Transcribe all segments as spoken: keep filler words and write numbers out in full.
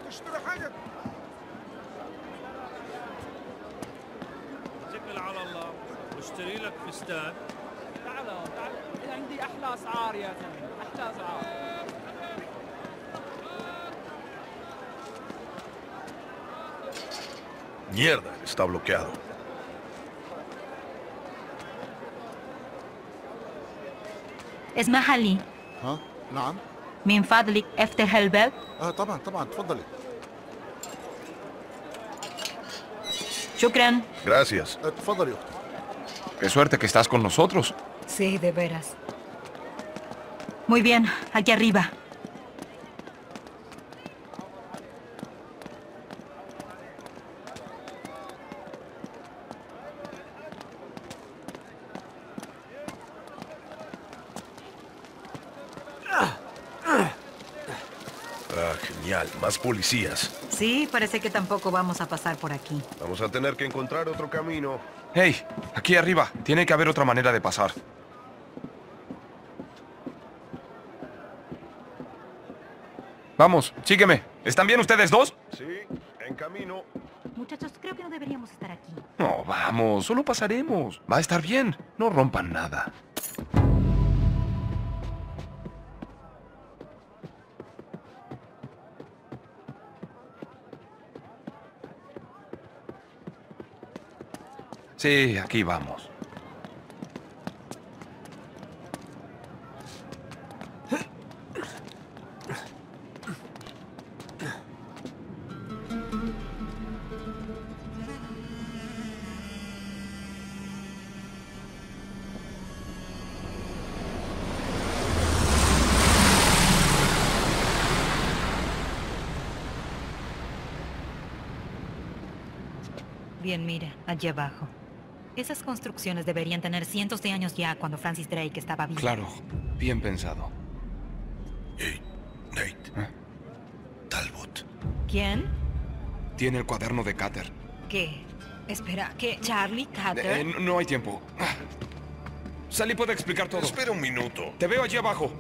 اشتري حاجة. اتكل على الله واشتري لك فستان. تعالوا تعالوا عندي أحلى أسعار يا زلمة، أحلى أسعار. Mierda, está bloqueado. اسمح لي. ها؟ نعم. من فضلك افتح الباب. اه طبعا طبعا تفضلي. شكرا. Gracias. آه تفضلي اختي. Qué suerte que estás con nosotros. Sí, de veras. Muy bien, aquí arriba. Ah, genial. Más policías. Sí, parece que tampoco vamos a pasar por aquí. Vamos a tener que encontrar otro camino. Hey, aquí arriba. Tiene que haber otra manera de pasar. Vamos, sígueme. ¿Están bien ustedes dos? Sí, en camino. Muchachos, creo que no deberíamos estar aquí. No, vamos, solo pasaremos. Va a estar bien. No rompan nada. Sí, aquí vamos. Bien, mira, allí abajo. Esas construcciones deberían tener cientos de años ya cuando Francis Drake estaba vivo. Claro, bien pensado. Hey, Nate. ¿Eh? Talbot. ¿Quién? Tiene el cuaderno de Carter. ¿Qué? Espera, ¿qué? ¿Charlie Carter? Eh, no, no hay tiempo. Ah. Sally puede explicar todo. Espera un minuto. Te veo allí abajo.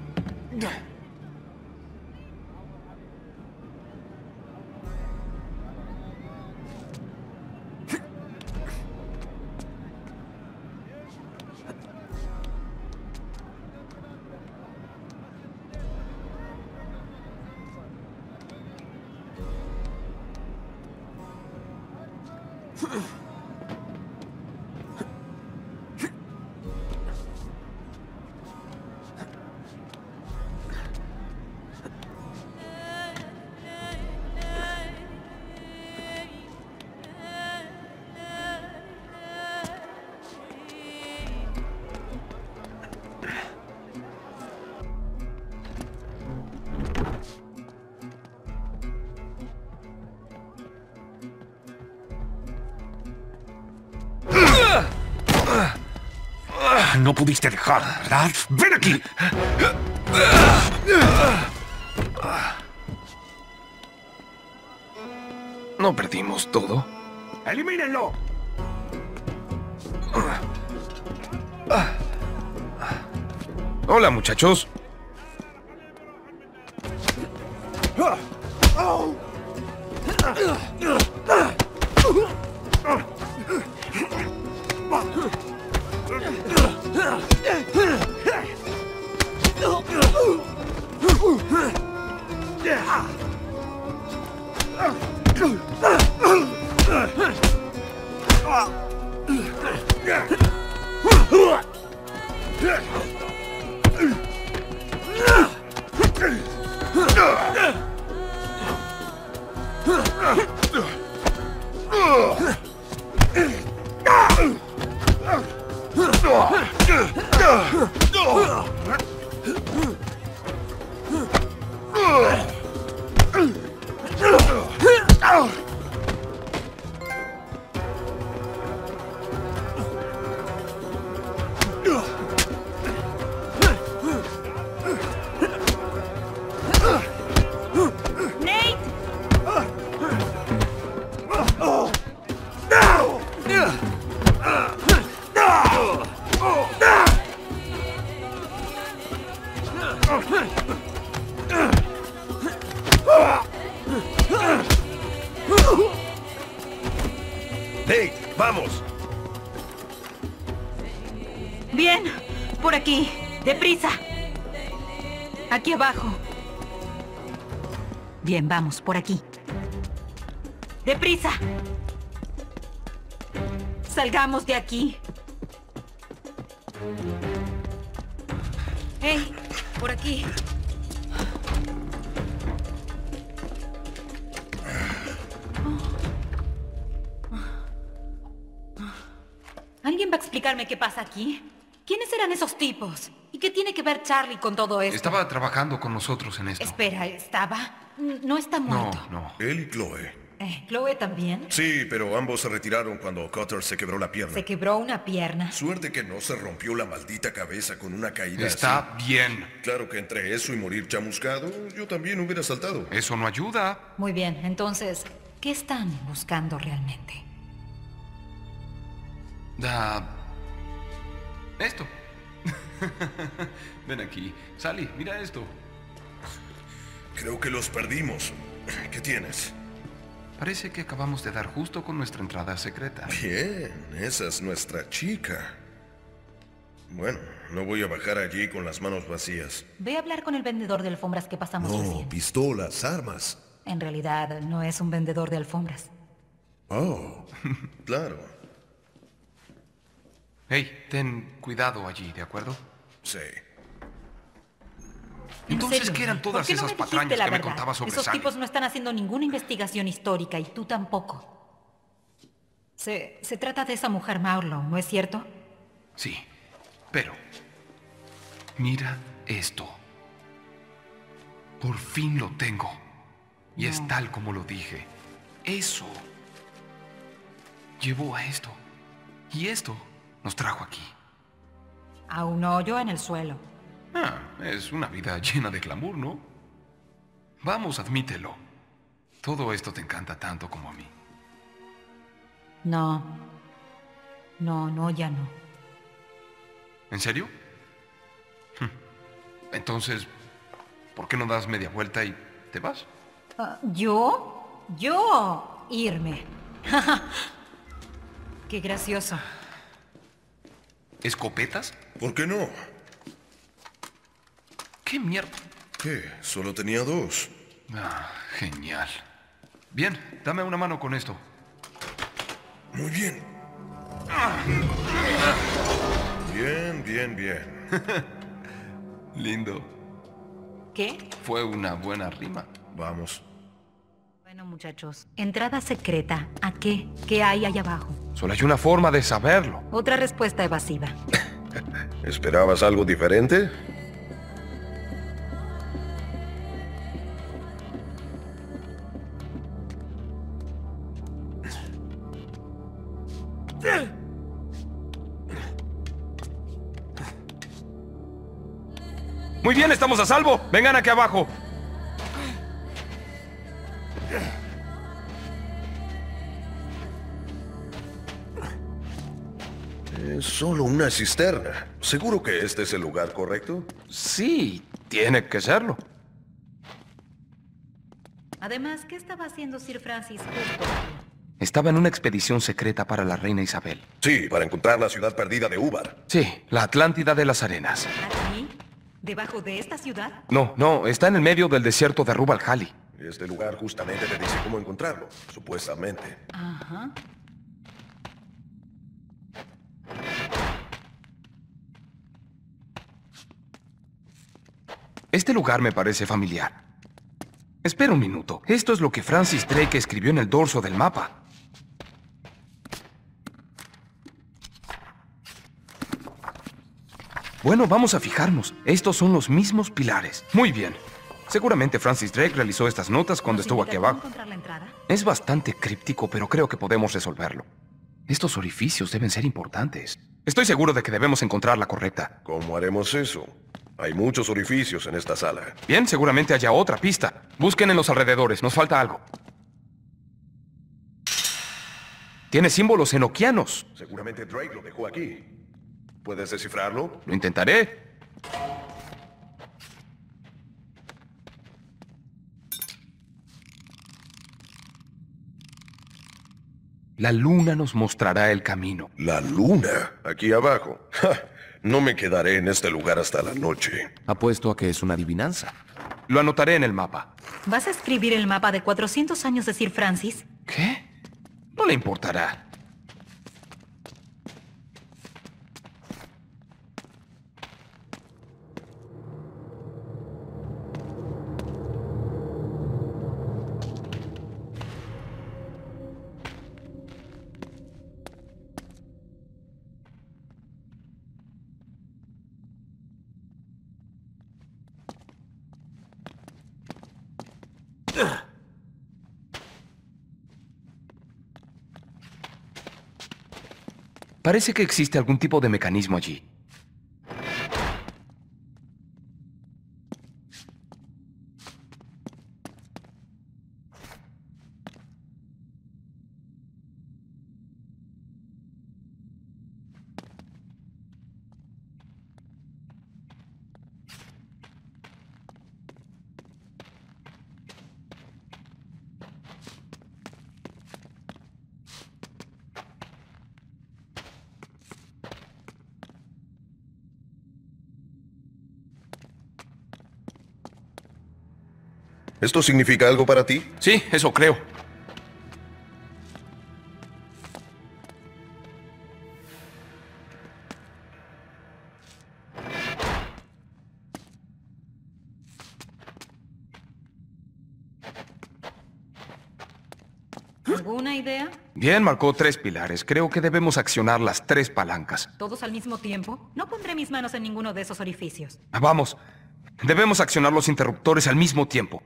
No pudiste dejar, ¿verdad? ¡Ven aquí! ¿No perdimos todo? ¡Elimínenlo! Hola, muchachos. ¡Hey! ¡Vamos! Bien, por aquí. ¡Deprisa! Aquí abajo. Bien, vamos, por aquí. ¡Deprisa! Salgamos de aquí. ¡Hey! Por aquí. ¿Alguien va a explicarme qué pasa aquí? ¿Quiénes eran esos tipos? ¿Y qué tiene que ver Charlie con todo esto? Estaba trabajando con nosotros en esto. Espera, ¿estaba? N- No está muerto. No, no. Él y Chloe. Eh, ¿Chloe también? Sí, pero ambos se retiraron cuando Cutter se quebró la pierna. Se quebró una pierna. Suerte que no se rompió la maldita cabeza con una caída Está así. bien. Claro que entre eso y morir chamuscado, yo también hubiera saltado. Eso no ayuda. Muy bien, entonces, ¿qué están buscando realmente? Da... Esto. Ven aquí. Sally, mira esto. Creo que los perdimos. ¿Qué tienes? Parece que acabamos de dar justo con nuestra entrada secreta. Bien, esa es nuestra chica. Bueno, no voy a bajar allí con las manos vacías. Ve a hablar con el vendedor de alfombras que pasamos recién. pistolas, armas. En realidad, no es un vendedor de alfombras. Oh, claro. Hey, ten cuidado allí, ¿de acuerdo? Sí. ¿En Entonces, serio? ¿qué eran ¿Por todas qué no esas me dijiste patrañas la que me verdad? contabas sobre Esos Sally? tipos no están haciendo ninguna investigación histórica y tú tampoco. Se, se trata de esa mujer Marlowe, ¿no es cierto? Sí, pero... Mira esto. Por fin lo tengo. Y es tal como lo dije. Eso llevó a esto. Y esto nos trajo aquí. A un hoyo en el suelo. Ah, es una vida llena de glamour, ¿no? Vamos, admítelo. Todo esto te encanta tanto como a mí. No. No, no, ya no. ¿En serio? Hm. Entonces, ¿por qué no das media vuelta y te vas? Ah, ¿Yo? ¿Yo? Irme. Qué gracioso. ¿Escopetas? ¿Por qué no? ¿Qué mierda? ¿Qué? Solo tenía dos. Ah, genial. Bien, dame una mano con esto. Muy bien. Bien, bien, bien. Lindo. ¿Qué? Fue una buena rima. Vamos. Bueno, muchachos. Entrada secreta. ¿A qué? ¿Qué hay ahí abajo? Solo hay una forma de saberlo. Otra respuesta evasiva. ¿Esperabas algo diferente? Muy bien, estamos a salvo. Vengan aquí abajo. Es solo una cisterna. ¿Seguro que este es el lugar correcto? Sí, tiene que serlo. Además, ¿qué estaba haciendo Sir Francis justo? Estaba en una expedición secreta para la reina Isabel. Sí, para encontrar la ciudad perdida de Ubar. Sí, la Atlántida de las Arenas. ¿Aquí? ¿Debajo de esta ciudad? No, no, está en el medio del desierto de Rub al-Khali. Este lugar justamente te dice cómo encontrarlo, supuestamente. Ajá. Este lugar me parece familiar. Espera un minuto. Esto es lo que Francis Drake escribió en el dorso del mapa. Bueno, vamos a fijarnos. Estos son los mismos pilares. Muy bien. Seguramente Francis Drake realizó estas notas cuando ¿Nos estuvo aquí indicará abajo. encontrar la entrada? Es bastante críptico, pero creo que podemos resolverlo. Estos orificios deben ser importantes. Estoy seguro de que debemos encontrar la correcta. ¿Cómo haremos eso? Hay muchos orificios en esta sala. Bien, seguramente haya otra pista. Busquen en los alrededores, nos falta algo. Tiene símbolos enoquianos. Seguramente Drake lo dejó aquí. ¿Puedes descifrarlo? Lo intentaré. La luna nos mostrará el camino. La luna, aquí abajo. Ja, no me quedaré en este lugar hasta la noche. Apuesto a que es una adivinanza. Lo anotaré en el mapa. ¿Vas a escribir el mapa de cuatrocientos años de Sir Francis? ¿Qué? No le importará. Parece que existe algún tipo de mecanismo allí. ¿Esto significa algo para ti? Sí, eso creo. ¿Alguna idea? Bien, marcó tres pilares. Creo que debemos accionar las tres palancas. ¿Todos al mismo tiempo? No pondré mis manos en ninguno de esos orificios. Vamos. Debemos accionar los interruptores al mismo tiempo.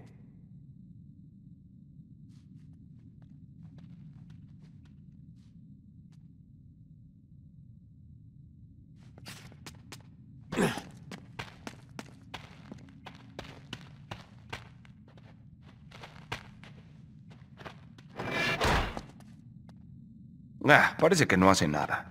Ah, parece que no hace nada.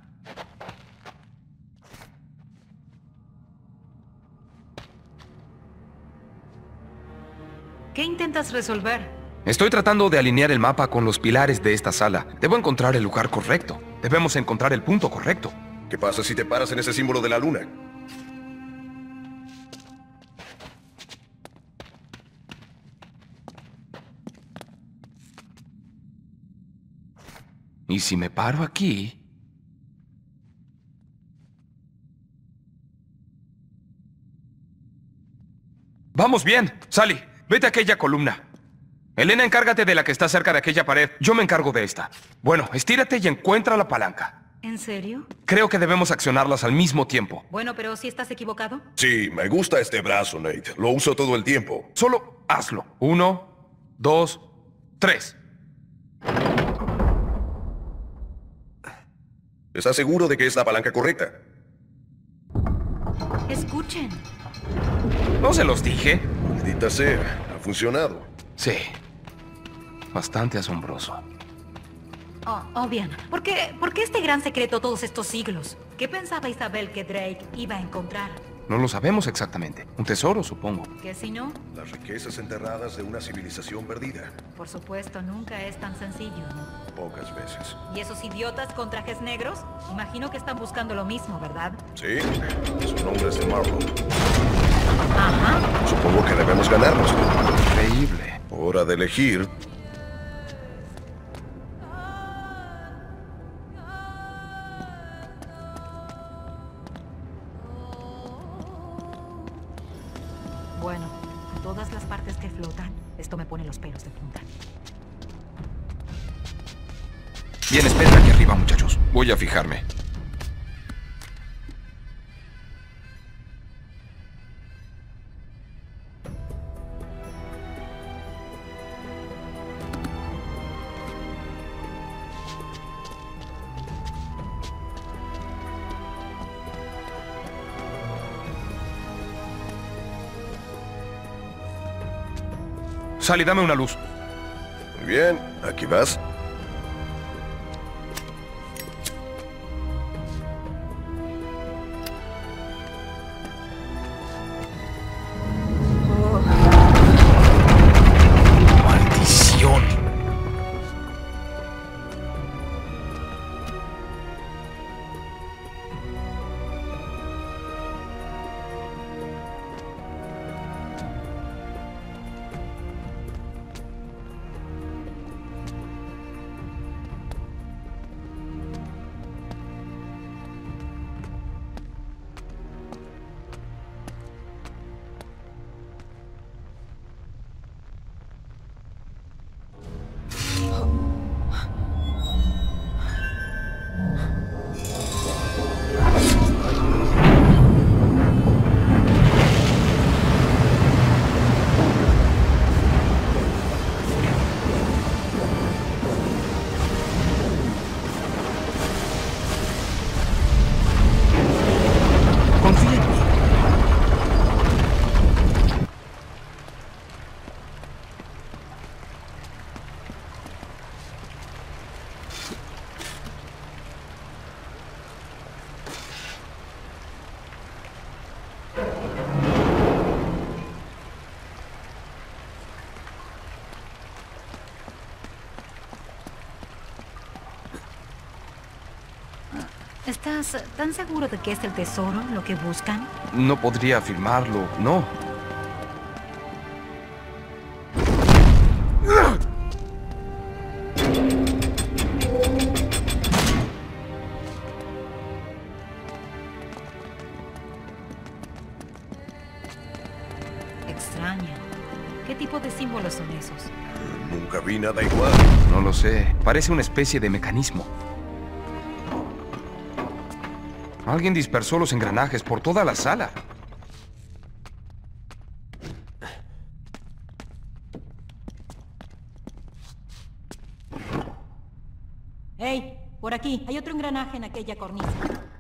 ¿Qué intentas resolver? Estoy tratando de alinear el mapa con los pilares de esta sala. Debo encontrar el lugar correcto. Debemos encontrar el punto correcto. ¿Qué pasa si te paras en ese símbolo de la luna? ¿Y si me paro aquí? Vamos bien. Sally, vete a aquella columna. Elena, encárgate de la que está cerca de aquella pared. Yo me encargo de esta. Bueno, estírate y encuentra la palanca. ¿En serio? Creo que debemos accionarlas al mismo tiempo. Bueno, pero si estás equivocado. Sí, me gusta este brazo, Nate. Lo uso todo el tiempo. Solo hazlo. Uno, dos, tres. ¿Estás seguro de que es la palanca correcta? Escuchen. ¿No se los dije? Maldita sea, ha funcionado. Sí. Bastante asombroso. Oh, oh, bien. ¿Por qué, ¿Por qué este gran secreto todos estos siglos? ¿Qué pensaba Isabel que Drake iba a encontrar? No lo sabemos exactamente. Un tesoro, supongo. ¿Qué si no? Las riquezas enterradas de una civilización perdida. Por supuesto, nunca es tan sencillo, ¿no? Pocas veces. ¿Y esos idiotas con trajes negros? Imagino que están buscando lo mismo, ¿verdad? Sí, su nombre es de Marlowe. Ajá. Supongo que debemos ganarnos. Increíble. Hora de elegir. Bueno, todas las partes que flotan, esto me pone los pelos de punta. Bien, esperen aquí arriba, muchachos. Voy a fijarme. Sally, dame una luz. Muy bien, aquí vas. ¡Maldición! ¿Estás tan seguro de que es el tesoro lo que buscan? No podría afirmarlo, no. Extraño. ¿Qué tipo de símbolos son esos? Nunca vi nada igual. No lo sé. Parece una especie de mecanismo. Alguien dispersó los engranajes por toda la sala. ¡Hey! Por aquí. Hay otro engranaje en aquella cornisa.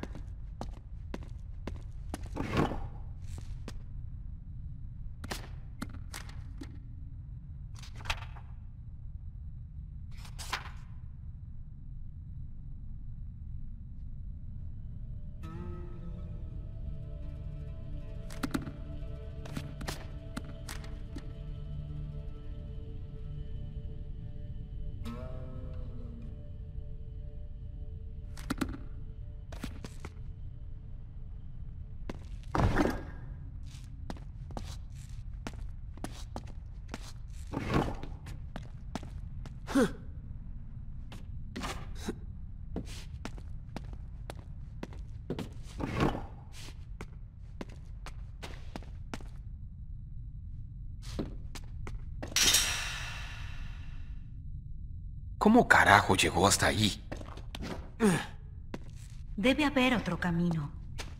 ¿Cómo carajo llegó hasta ahí? Debe haber otro camino.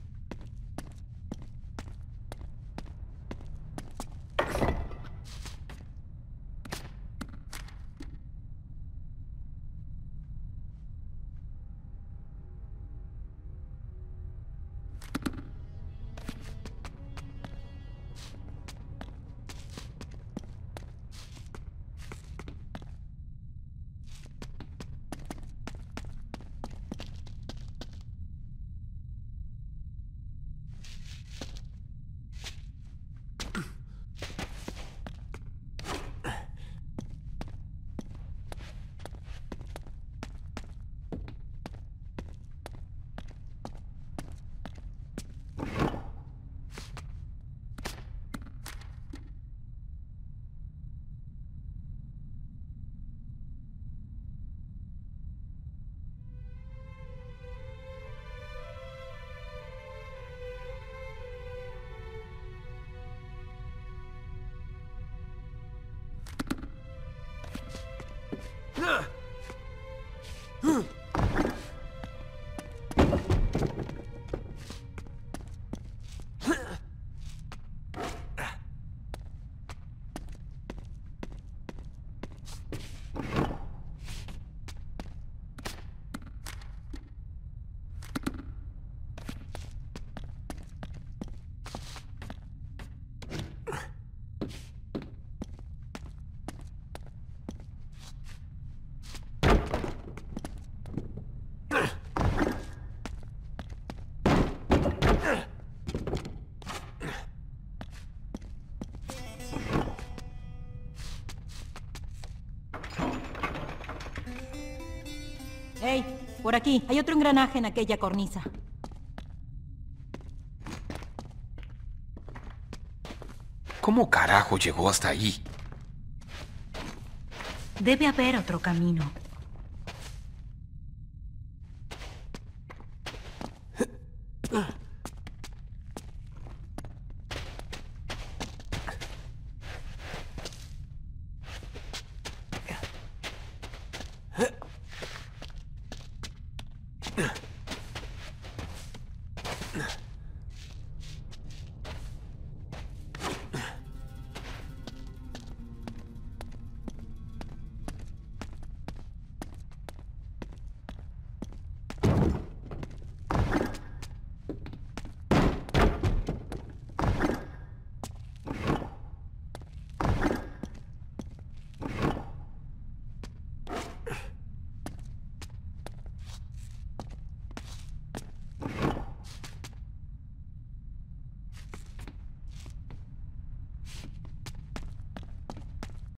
¡Hey! Por aquí. Hay otro engranaje en aquella cornisa. ¿Cómo carajo llegó hasta ahí? Debe haber otro camino.